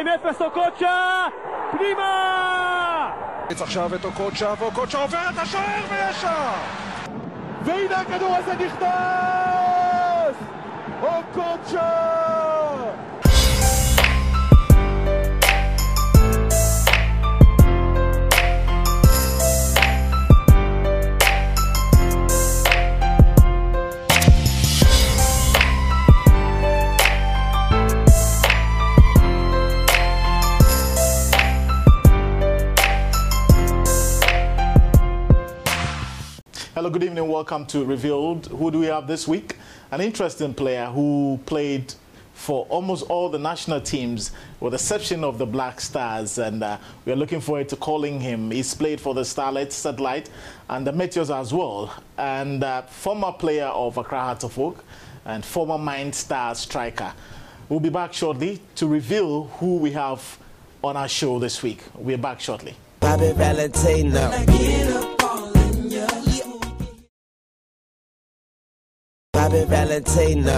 אוקוצ'ה, פנימה! עכשיו את אוקוצ'ה, ואוקוצ'ה עובר את השוער ויש שער! והנה הכדור הזה נכנס! אוקוצ'ה! Hello, good evening. Welcome to Revealed. Who do we have this week? An interesting player who played for almost all the national teams, with the exception of the Black Stars, and we are looking forward to calling him. He's played for the Starlight, Satellite, and the Meteors as well, and former player of Accra Hearts of Oak and former Mind Stars striker. We'll be back shortly to reveal who we have on our show this week. We're back shortly. Bobby Valentino. Bobby Valentino.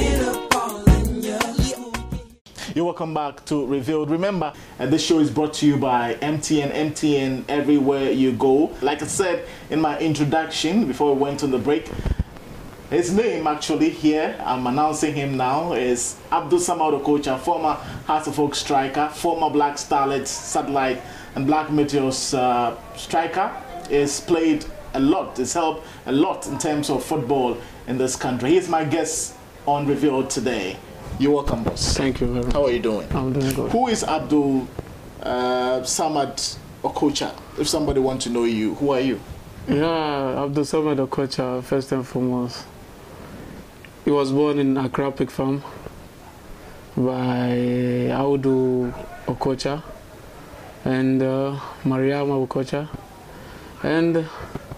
You're welcome back to Revealed. Remember, this show is brought to you by MTN. MTN everywhere you go. Like I said in my introduction before we went on the break, his name actually here, I'm announcing him now, is Abdul Samad Okocha, former Hearts of Oak striker, former Black Starlet, Satellite, and Black Meteors striker. Is played a lot, has helped a lot in terms of football in this country. He's my guest on Revealed today. You're welcome, boss. Thank you very much. How are you doing? I'm doing good. Who is Abdul Samad Okocha? If somebody wants to know you, who are you? Yeah, Abdul Samad Okocha, first and foremost. He was born in Accra Pig Farm by Audu Okocha and Mariama Okocha, and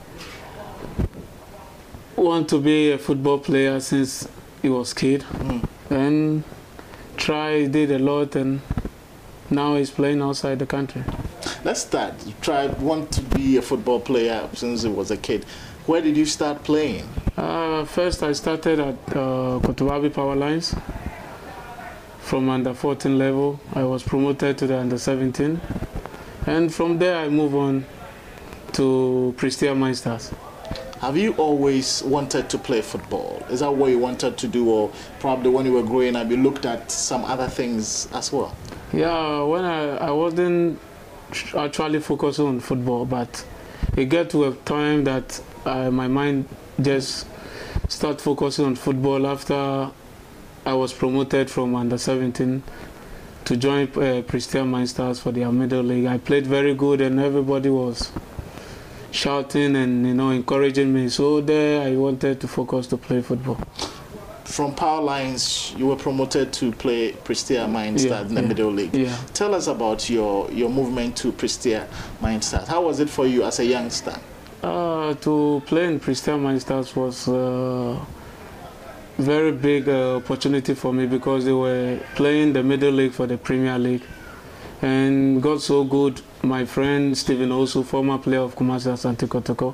want to be a football player since he was a kid, and did a lot, and now he's playing outside the country. Let's start. You want to be a football player since he was a kid. Where did you start playing? First I started at Kotobabi Power Lines. From under 14 level, I was promoted to the under 17, and from there I moved on to Prestea Mind Stars. Have you always wanted to play football? Is that what you wanted to do, or probably when you were growing up you looked at some other things as well? Yeah, when I wasn't actually focused on football, but it got to a time that my mind just started focusing on football after I was promoted from under 17 to join Prestea Mind Stars for their middle league. I played very good and everybody was shouting and encouraging me, so there I wanted to focus to play football. From Power Lines you were promoted to play Prestea Mind Stars in the middle league. Tell us about your movement to Prestea Mind Stars. How was it for you as a youngster? To play in Prestea Mind Stars was a very big opportunity for me, because they were playing the middle league for the Premier League, and got so good. My friend Stephen Osu, former player of Kumasi Asante Kotoko,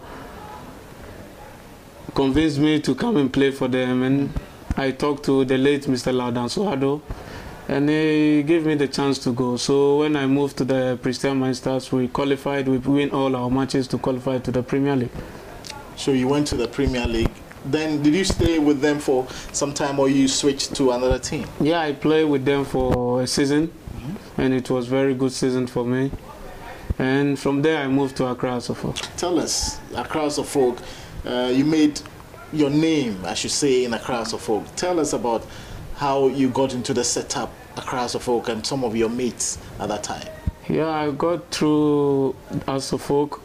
convinced me to come and play for them, and I talked to the late Mr. Laudan Sohado, and he gave me the chance to go. So when I moved to the Prestea Mind Stars, we qualified, we win all our matches to qualify to the Premier League. So you went to the Premier League. Then did you stay with them for some time, or you switched to another team? Yeah, I played with them for a season, and it was a very good season for me. And from there I moved to Accra Hearts of Oak. Tell us, Accra Hearts of Oak, you made your name, I should say, in Accra Hearts of Oak. Tell us about how you got into the setup Accra Hearts of Oak and some of your mates at that time. Yeah, I got through Hearts of Oak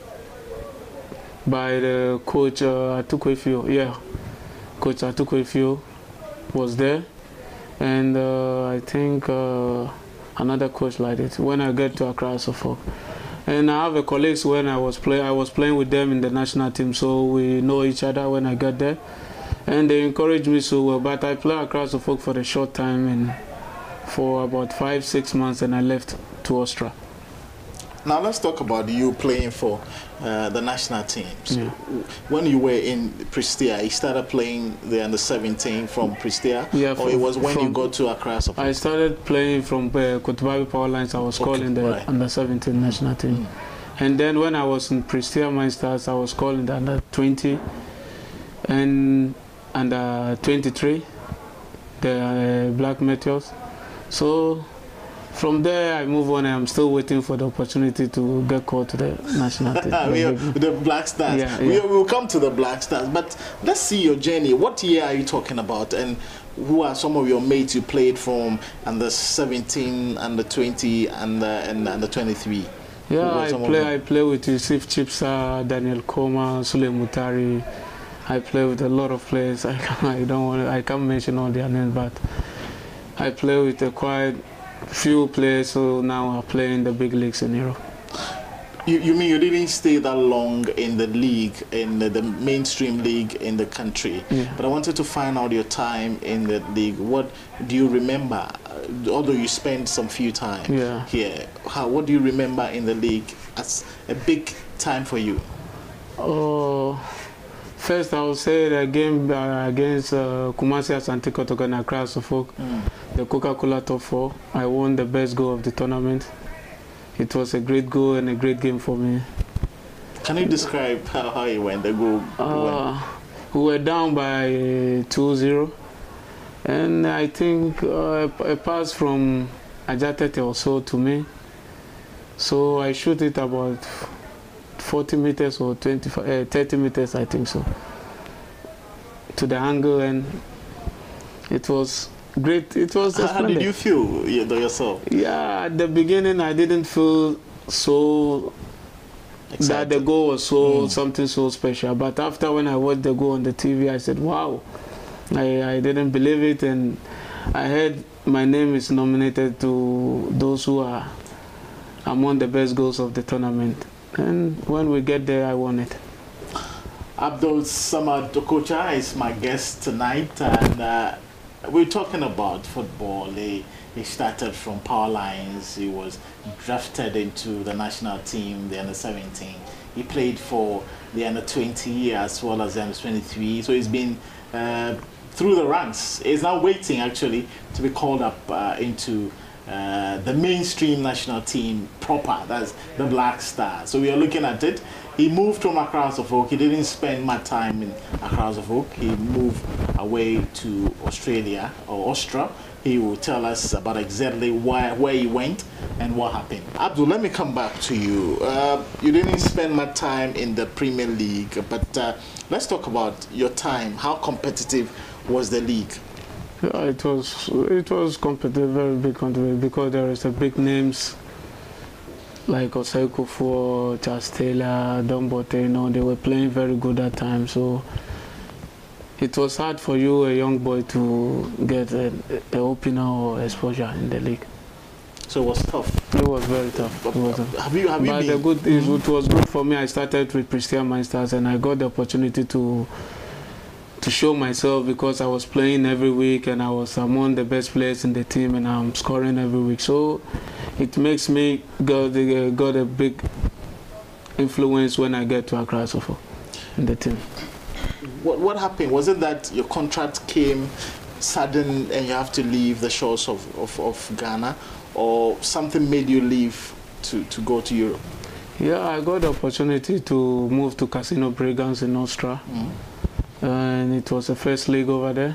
by the coach Atukwefio. Yeah, Coach Atukwefio was there, and I think another coach like it when I get to Accra Hearts of Oak. And I have a colleagues when I was playing with them in the national team, so we know each other when I got there, and they encouraged me so well. But I played Accra Hearts of Oak for a short time, and for about 5-6 months, and I left to Austria. Now let's talk about you playing for the national teams. Yeah. When you were in Prestea, you started playing the under-17 from Prestea, Yeah, or it was when you got to Accra Support? I started playing from Kotobabi Power Lines. I was called in the right. under-17 national team. And then when I was in Prestea Minestars, I was called in the under-20 and under-23, the Black Meteors. So from there, I move on. I'm still waiting for the opportunity to get called to the national team. The Black Stars. Yeah, yeah. We'll come to the Black Stars, but let's see your journey. What year are you talking about, and who are some of your mates you played from, under 17, under 20, and under 23? Yeah, I play with Yusuf Chipsa, Daniel Koma, Sule Mutari. I play with a lot of players. I can't mention all their names, but I play with quite few players who now are playing the big leagues in Europe. You mean you didn't stay that long in the league, in the mainstream league in the country? Yeah. But I wanted to find out your time in the league. What do you remember? Although you spent some few time here, what do you remember in the league as a big time for you? First, I would say the game against Kumasi Asante Kotoko and Accra Suffolk, the Coca-Cola Top 4. I won the best goal of the tournament. It was a great goal and a great game for me. Can you describe how it went, the goal? We were down by 2-0. And I think a pass from Ajatete or so to me. So I shoot it about 40 meters or 30 meters, I think so, to the angle, and it was great. It was How did you feel yourself? Yeah, at the beginning I didn't feel so excited that the goal was something so special. But after, when I watched the goal on the TV, I said, wow. I didn't believe it, and I heard my name is nominated to those who are among the best goals of the tournament. And when we get there, I won it. Abdul Samad Okocha is my guest tonight, and we're talking about football. He started from Power Lines. He was drafted into the national team, the under-17. He played for the under-20 as well as the under-23. So he's been through the ranks. He's now waiting, actually, to be called up into the mainstream national team proper. That's the Black Stars. So we are looking at it. He moved from Accra Suffolk. He didn't spend much time in Accra Suffolk. He moved away to Australia, or Austria. He will tell us about exactly where he went and what happened. Abdul, let me come back to you. You didn't spend much time in the Premier League, but let's talk about your time. How competitive was the league? Yeah, it was competitive, very big competitive, because there is a big names like Osei Kufo, Charles Taylor, Don Bote. They were playing very good at times. So it was hard for you, a young boy, to get an opener or exposure in the league. So it was tough. It was very tough. It was good for me. I started with Prestea Minestars, and I got the opportunity to show myself, because I was playing every week and I was among the best players in the team, and I'm scoring every week. So it makes me got a big influence when I get to Accra Suffolk in the team. What happened? Was it that your contract came sudden and you have to leave the shores of Ghana, or something made you leave to go to Europe? Yeah, I got the opportunity to move to Casino Brigance in Austria. And it was the first league over there.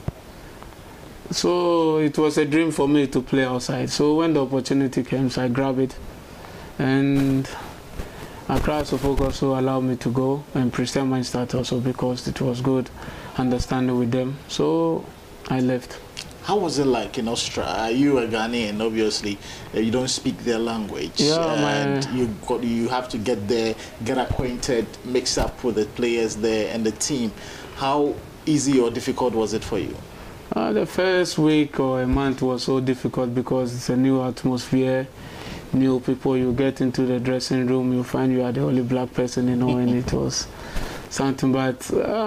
So it was a dream for me to play outside. So when the opportunity came, I grabbed it. And Accra Suffolk also allowed me to go, and Prestea Minestars also, because it was good understanding with them. So I left. How was it like in Austria? You are Ghanaian, obviously. You don't speak their language. Yeah, and you have to get there, get acquainted, mix up with the players there and the team. How easy or difficult was it for you? The first week or a month was so difficult, because it's a new atmosphere, new people. You get into the dressing room, you find you are the only black person, and it was something. But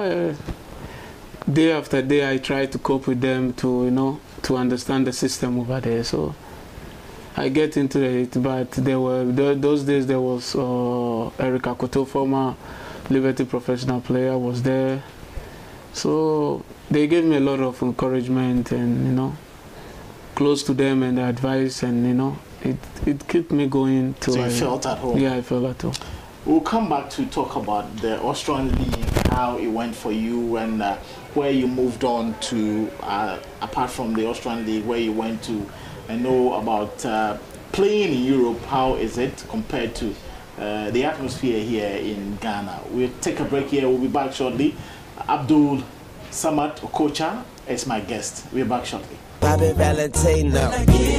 day after day, I try to cope with them to understand the system over there. So I get into it, but there were those days there was Eric Akoto, former Liberty professional player, was there. So they gave me a lot of encouragement and, you know, close to them and advice, and, you know, it kept me going till So you felt at home? Yeah, I felt at home. We'll come back to talk about the Austrian League, how it went for you, and where you moved on to, apart from the Austrian League, where you went to. I know about playing in Europe. How is it compared to the atmosphere here in Ghana? We'll take a break here. We'll be back shortly. Abdul Samad Okocha is my guest. We're back shortly. Bobby Valentino.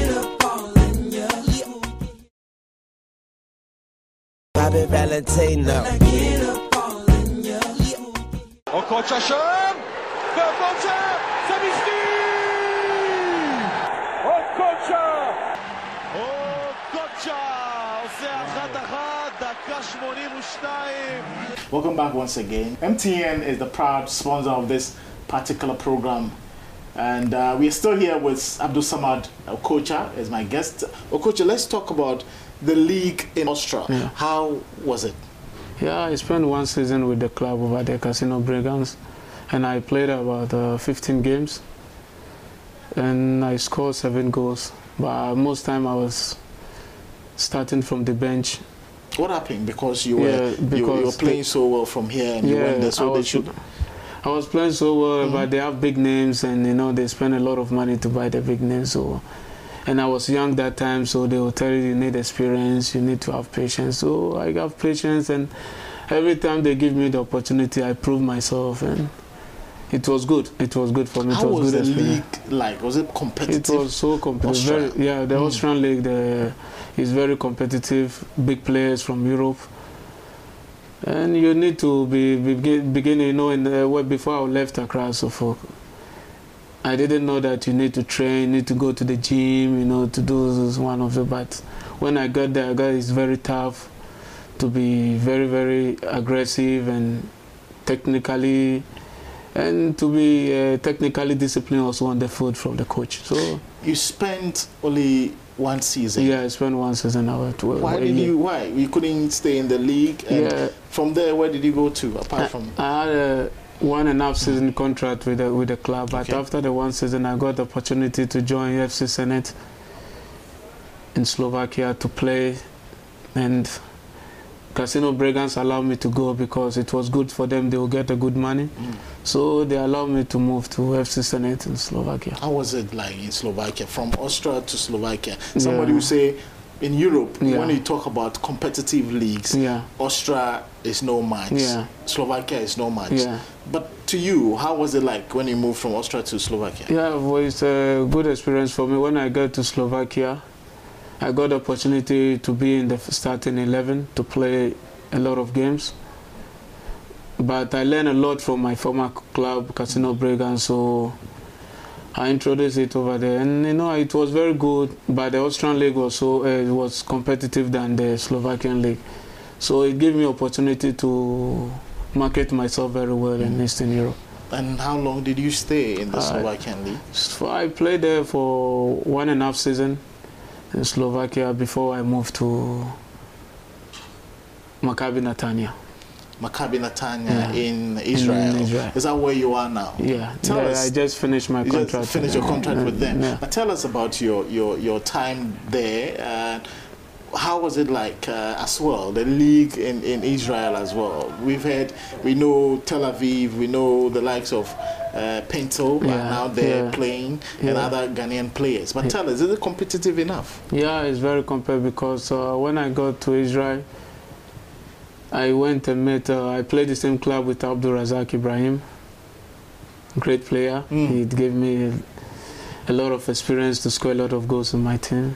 Bobby Valentino. Okocha schön. Okocha, Sabiski! Okocha! Okocha! עושה 1-1, דקה 82. Welcome back once again. MTN is the proud sponsor of this particular program. And we are still here with Abdul Samad Okocha as my guest. Okocha, let's talk about the league in Austria. Yeah. How was it? Yeah, I spent one season with the club over there, Casino Brigance, and I played about 15 games, and I scored 7 goals. But most time I was starting from the bench. What happened? Because you were you were playing so well from here, and you went there, so they should. I was playing so well, but they have big names, and you know they spend a lot of money to buy the big names. So, and I was young that time, so they will tell you need experience, you need to have patience. So I got patience, and every time they give me the opportunity, I prove myself, and it was good. It was good for me. How it was was good the experience. league like? Was it competitive? It was so competitive. Austria. The Austrian league is very competitive. Big players from Europe. And you need to begin, you know, before I left Accra, Suffolk, I didn't know that you need to train, need to go to the gym, you know, to do this one of the. But when I got there, it's very tough to be very, very aggressive and technically, and to be technically disciplined also on the foot from the coach. So you spent only one season. Yeah, I spent one season out. Why you couldn't stay in the league? And yeah. From there, where did you go to apart from? I had a 1.5 season contract with the club, but after the 1 season, I got the opportunity to join FC Senate in Slovakia to play, and Casino Brigance allowed me to go because it was good for them. They will get a good money. So they allowed me to move to FC Senate in Slovakia. How was it like in Slovakia, from Austria to Slovakia? Somebody will say, in Europe, when you talk about competitive leagues, Austria is no match, Slovakia is no match. But to you, how was it like when you moved from Austria to Slovakia? Yeah, it was a good experience for me. When I got to Slovakia, I got the opportunity to be in the starting 11 to play a lot of games. But I learned a lot from my former club, Casino Brigance, so I introduced it over there. And you know, it was very good, but the Austrian league also was competitive than the Slovakian league. So it gave me opportunity to market myself very well in Eastern Europe. And how long did you stay in the Slovakian league? So I played there for 1.5 season in Slovakia before I moved to Maccabi Netanya. Maccabi Netanya in Israel. Is that where you are now? Yeah. Tell us. I just finished my contract. Just finished your contract with them. Yeah. But tell us about your time there. How was it like as well? The league in Israel as well. We know Tel Aviv. We know the likes of Pinto. Now they're playing and other Ghanaian players. But tell us, is it competitive enough? Yeah, it's very competitive because when I got to Israel, I went and met, I played the same club with Abdul Razak Ibrahim, great player. He gave me a lot of experience to score a lot of goals in my team.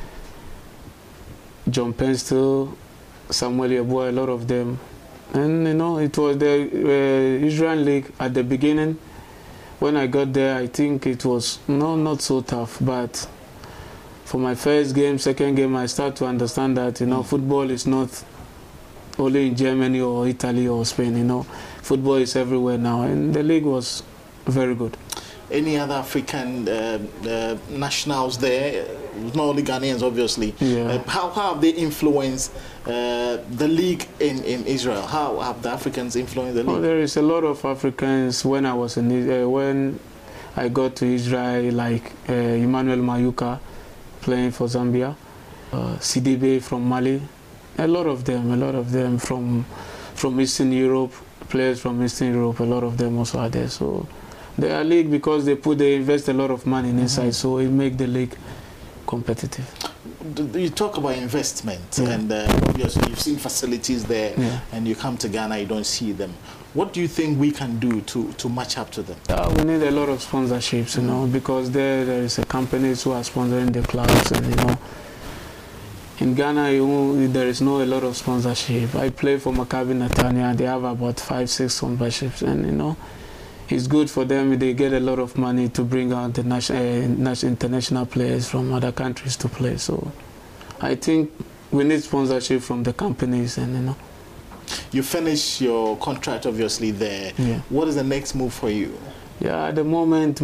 John Penstill, Samuel Yeboah, a lot of them. And you know, it was the Israel League at the beginning. When I got there, I think it was not so tough, but for my first game, second game, I started to understand that, you know, football is not only in Germany or Italy or Spain, you know. Football is everywhere now, and the league was very good. any other African nationals there? Not only Ghanaians, obviously. Yeah. How have they influenced the league in Israel? How have the Africans influenced the league? Oh, there is a lot of Africans when I was in when I got to Israel, like Emmanuel Mayuka playing for Zambia, Sidibe from Mali, a lot of them from Eastern Europe, players from Eastern Europe, a lot of them also are there. So they are league because they invest a lot of money inside, so it make the league competitive. You talk about investment, and obviously you've seen facilities there, and you come to Ghana, you don't see them. What do you think we can do to match up to them? We need a lot of sponsorships, you know, because there is a companies who are sponsoring the clubs, and you know, in Ghana there is no a lot of sponsorship. I play for Maccabi Netanya, they have about 5-6 sponsorships, and you know, it's good for them. They get a lot of money to bring out the international players from other countries to play. So I think we need sponsorship from the companies, and you know. You finish your contract obviously there. Yeah. What is the next move for you? Yeah, at the moment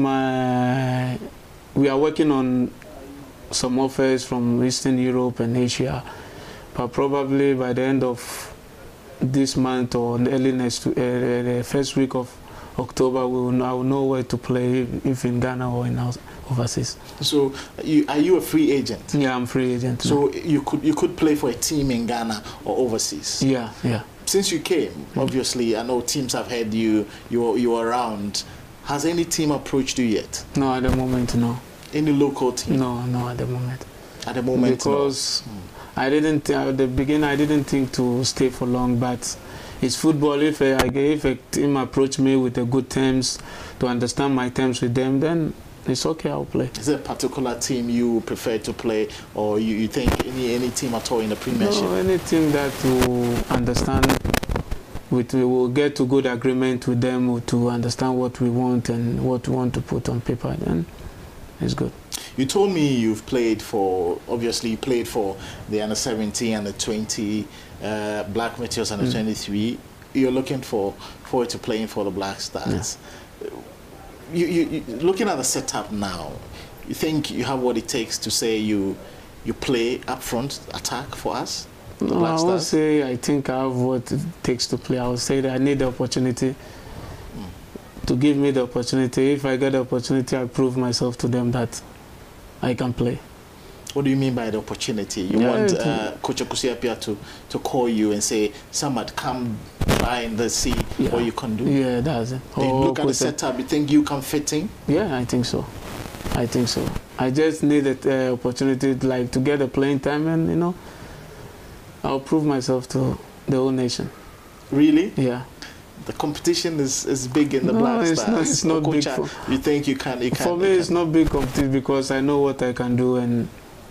we are working on some offers from Eastern Europe and Asia, but probably by the end of this month or early the first week of October, I will know where to play, if in Ghana or in overseas. So, are you a free agent? Yeah, I'm free agent. So now. you could play for a team in Ghana or overseas? Yeah. Since you came, obviously, I know teams have heard you're around. Has any team approached you yet? No, at the moment, no. Any local team? No, at the moment. At the moment, because I didn't at the beginning. I didn't think to stay for long, but it's football. If a team approach me with the good terms, to understand my terms with them, then it's okay, I'll play. Is there a particular team you prefer to play, or you think any team at all in the Premiership? No, any team that will understand, we will get to good agreement with them to understand what we want and what we want to put on paper, then it's good. You told me you've played for, obviously you played for the under-17 and the 20, Black Meteors and the 23. You're looking forward to playing for the Black Stars. Yeah. You looking at the setup now, you think you have what it takes to say you play up front, attack for us? No, I won't say I think I have what it takes to play. I would say that I need the opportunity to give me the opportunity. If I get the opportunity, I prove myself to them that I can play. What do you mean by the opportunity? You want Coach Akosua Appiah to call you and say, Samad, come try and see what you can do? Yeah, that's it. Do you look at the setup, you think you can fit in? Yeah, I think so. I just need the opportunity to get the playing time, and you know, I'll prove myself to the whole nation. Really? Yeah. The competition is big in the Black Stars. It's not big. You think you can? For me, it's not big competition because I know what I can do, and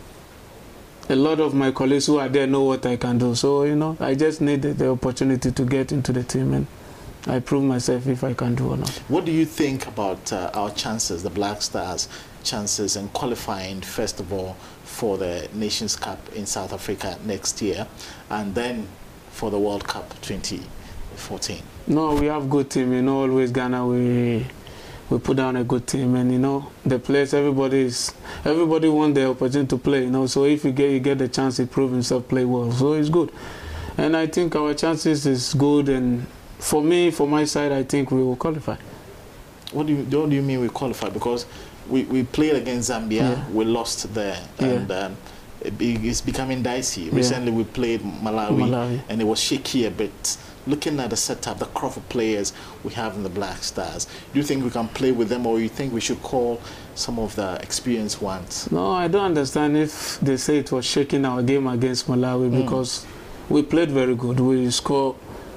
a lot of my colleagues who are there know what I can do. So, you know, I just need the opportunity to get into the team, and I prove myself if I can do or not. What do you think about our chances, the Black Stars' chances in qualifying, first of all, for the Nations Cup in South Africa next year, and then for the World Cup 2014? No, we have good team. You know, always Ghana, we put down a good team, and you know, the players, everybody want the opportunity to play. You know, so if you get the chance to prove himself, play well, so it's good. And I think our chances is good, and for me, for my side, I think we will qualify. What do you mean we qualify? Because we played against Zambia, we lost there, and it's becoming dicey. Recently we played Malawi, and it was shaky a bit. Looking at the setup, the crop of players we have in the Black Stars, do you think we can play with them, or you think we should call some of the experienced ones? No, I don't understand if they say it was shaking our game against Malawi, because we played very good. We scored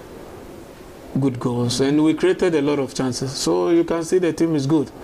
good goals, and we created a lot of chances. So you can see the team is good.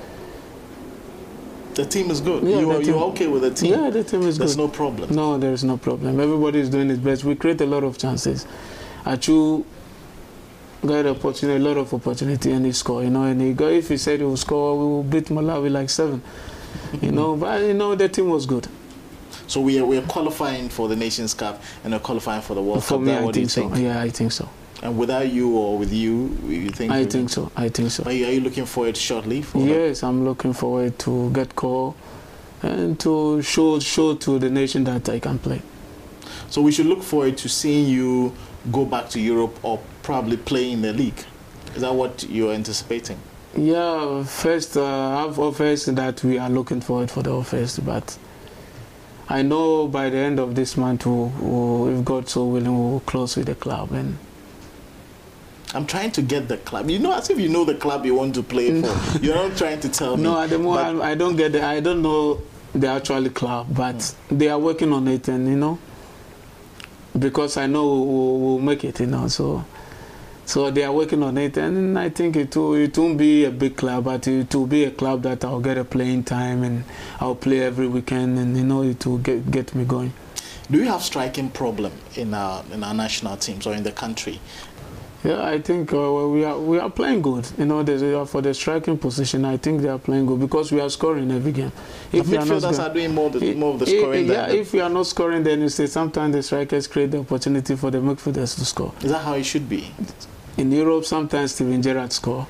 The team is good. Yeah, you're okay with the team? Yeah, the team is good. There's no problem? No, there's no problem. Everybody is doing his best. We create a lot of chances. Achu got a lot of opportunity, and he scored, you know, and if he said he will score, we will beat Malawi like 7. You know, but you know, the team was good. So we are qualifying for the Nations Cup, and we're qualifying for the World Cup. For me, I think so. Yeah, I think so. And without you or with you think? I think so. I think so. Are you looking forward shortly? Yes, I'm looking forward to get called and to show to the nation that I can play. So we should look forward to seeing you go back to Europe or probably play in the league. Is that what you're anticipating? Yeah, first I have offers that we are looking forward for the offers, but I know by the end of this month, if God so willing, we'll close with the club. And I'm trying to get the club. You know, as if you know the club you want to play for. You're not trying to tell me. No, at the moment I don't get I don't know the actual club, but they are working on it, and you know, because I know we'll make it, you know. So they are working on it, and I think it won't be a big club, but it will be a club that I'll get a playing time, and I'll play every weekend, and you know, it will get me going. Do you have striking problem in our national teams or in the country? Yeah, I think we are playing good. You know, for the striking position, I think they are playing good because we are scoring every game. If the midfielders are doing more of the scoring. Yeah, if we are not scoring, then you say sometimes the strikers create the opportunity for the midfielders to score. Is that how it should be? In Europe, sometimes Steven Gerrard score.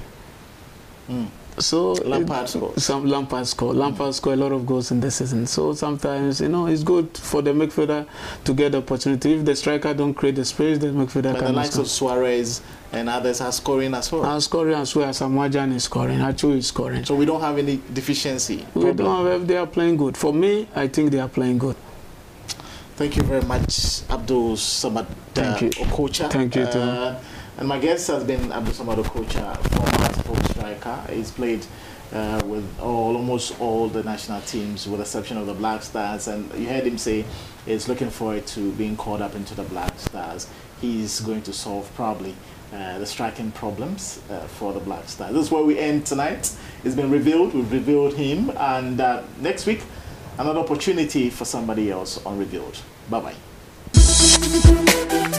So Lampard score. Lampard score a lot of goals in the season. So sometimes, you know, it's good for the midfielder to get the opportunity. If the striker don't create the space, the midfielder can. But the likes of Suarez and others are scoring as well. Are scoring as well. Samuel Jan is scoring. Achu is scoring. So we don't have any deficiency. We don't have. They are playing good. For me, I think they are playing good. Thank you very much, Abdul Samad Okocha. Thank you too. And my guest has been Abdul Samad Okocha, former Spurs striker. He's played with almost all the national teams, with the exception of the Black Stars. And you heard him say he's looking forward to being called up into the Black Stars. He's going to solve probably the striking problems for the Black Stars. This is where we end tonight. It's been revealed. We've revealed him. And next week, another opportunity for somebody else on Revealed. Bye-bye.